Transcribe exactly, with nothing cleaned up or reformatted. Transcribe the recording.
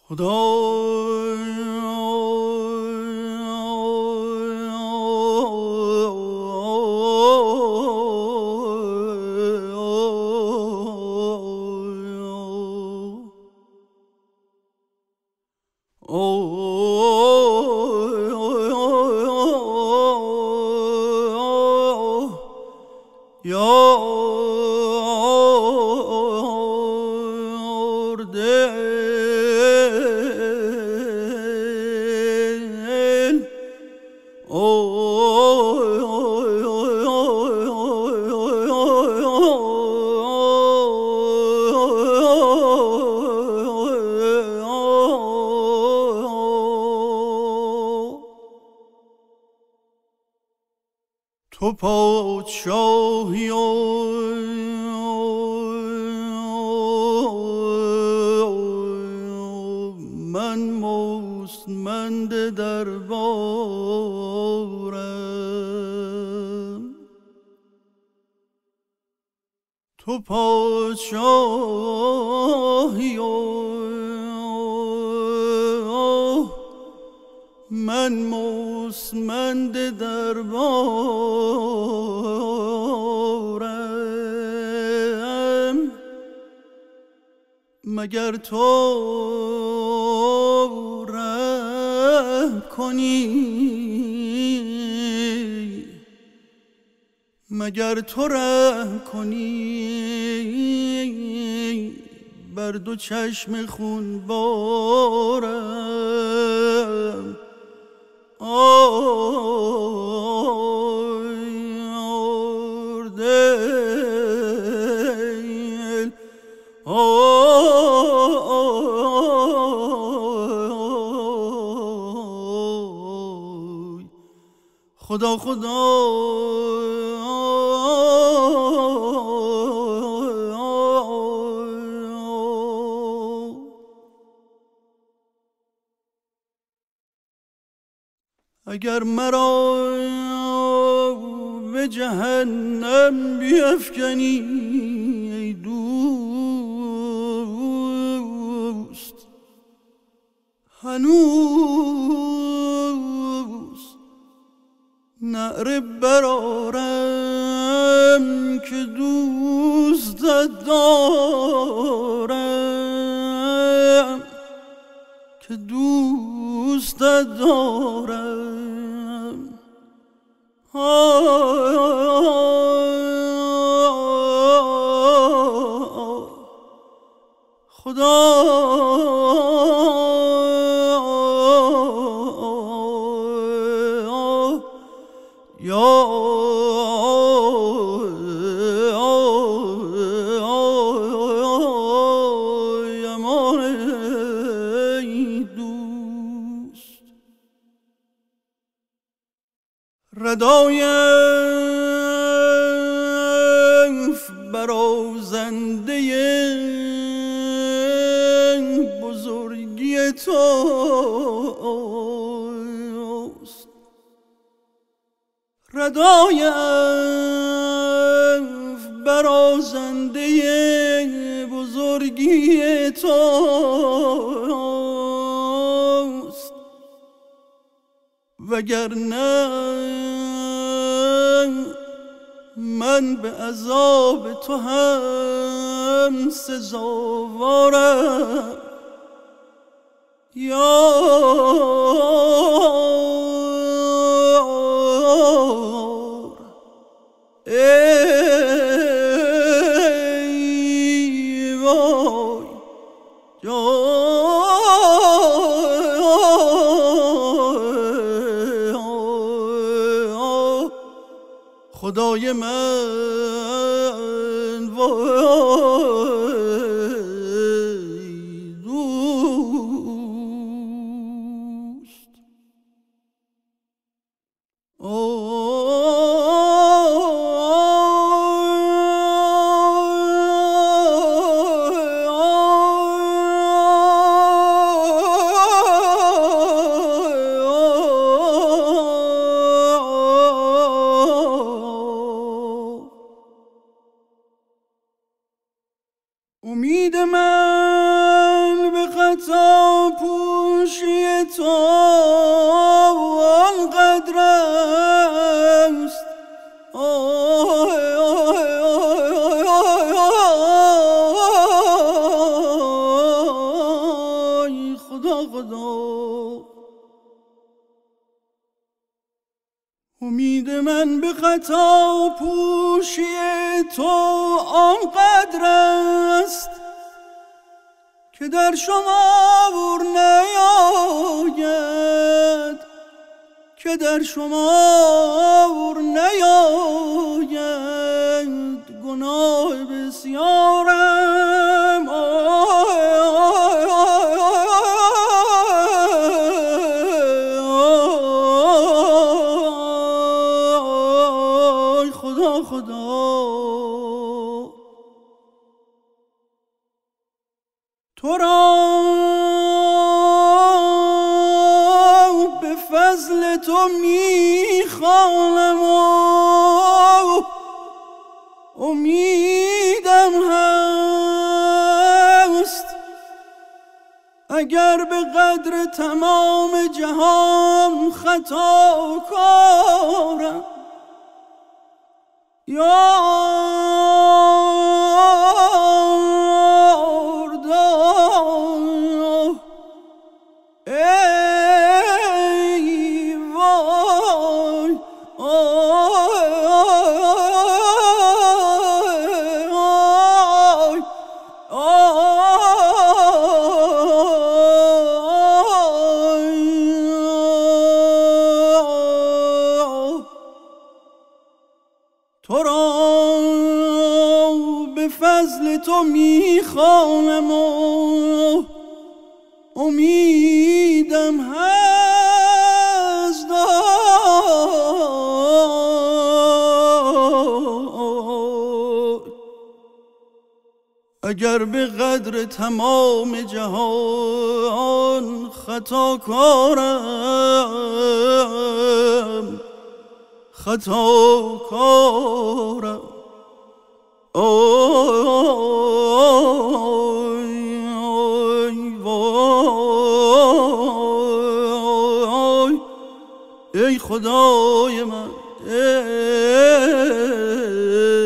تو پادشاهی و من مستمند دربارم. تو پادشاهی و من مستمند دربارم. مگر تو رحم کنی، مگر تو رحم کنی بر دو چشم خون بارم. آی دل آی خدا خدا اگر مرا به جهنم بیفکنی ای دوست، هنوز نعره برآرم که دوستت دارم، که دوستت دارم. خدا یا امان ای دوست. ردایم برازنده بزرگی توست، ردایم برازنده بزرگی توست، وگرنه من به عذاب تو هم سزاوارم. یا ای وای خدای من وای دوست. پوشی تو آنقدر است آی خدا خدا امید من به خطا پوشی تو آنقدر است که در شمار نیاید که در شمار نیاید گناه بسیارم آی خدا خدا تو را به فضل تو میخوانم و امیدم هست اگر به قدر تمام جهان خطا کارم یا تو را به فضل تو میخوانم و امیدم هست اگر به قدر تمام جهان خطا کارم خطا کارم آی وای ای خدای من ای